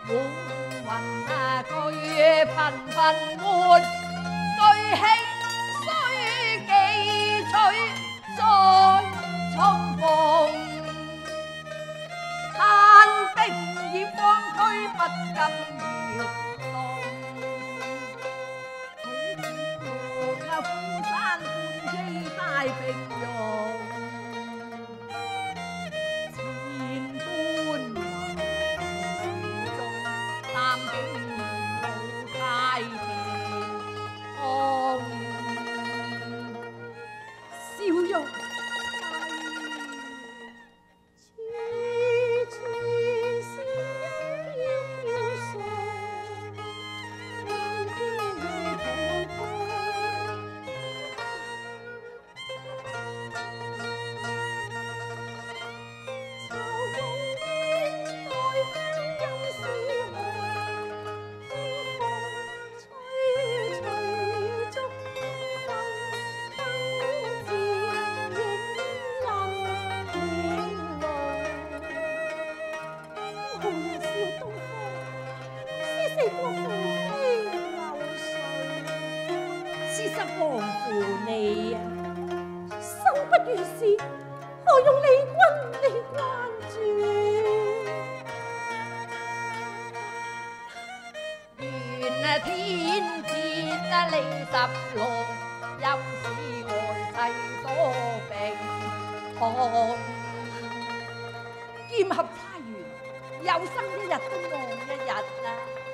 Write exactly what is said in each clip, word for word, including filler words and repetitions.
滿雲啊句頻頻換，句興須記取再重逢。嘆冰葉方區不禁搖動，好似個富山半機大平庸。劍合太原，有生一日都望一日啊！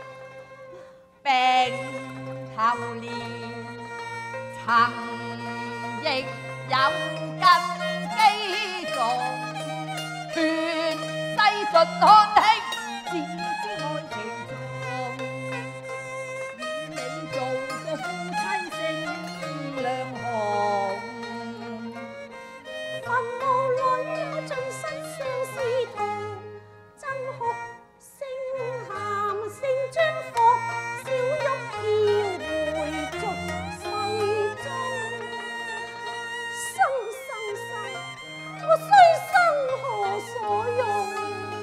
病頭年，曾亦有根基重，勸世順看輕，只知愛情重。與你做個夫妻性兩行，墳墓裏盡失相思痛，真哭聲喊聲將伏，笑鬱飄回逐世中。生生生，我雖生何所用？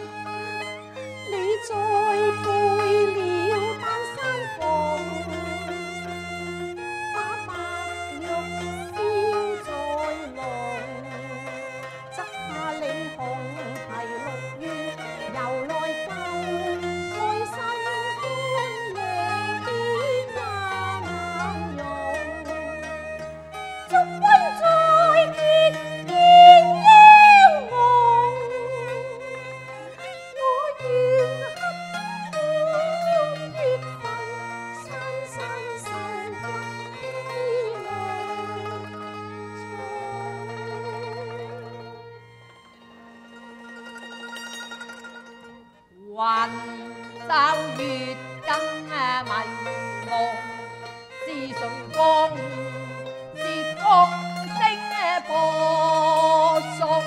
你再背了丹山房，把白玉燒在籠，執下你紅皮綠月遊來舊，愛世歡迎見顏容，逐君再結見英夢，我願刻歡月份，生生受君依來雲晝月更迷夢，是誰光是風聲播送，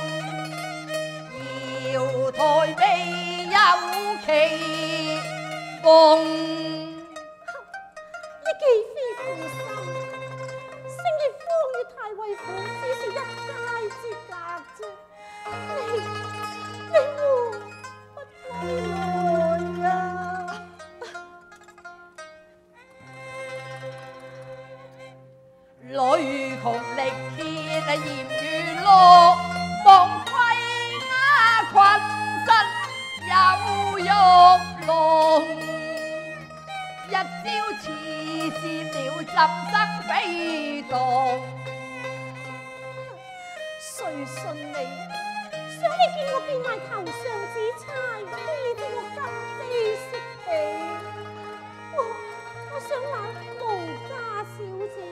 瑤台未有期逢。 呢既非負心，星月方與太尉府只是一街之隔啫。你你何不歸來啊？ 女窮力竭嚴如落，望歸鴉群身有玉龍。一朝似是了浸生飛動， 誰信你？想你見我變賣頭上紫釵，非叫我今非昔比。我我想買無家小姐，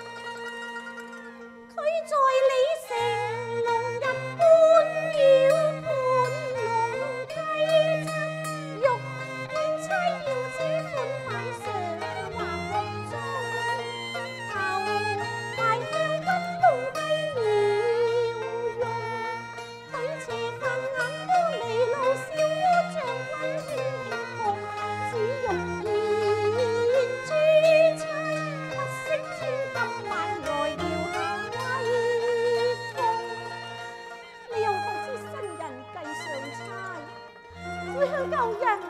佢在李城龍日半繞盤龍雞七，玉燕妻要此款擺上華幕中，頭戴香檳弄低了容，睇斜飯眼光離路笑窩像溫馨輕紅，只用燕珠妻不惜千金買來搖下威風。你又可知新人計上差，會向舊人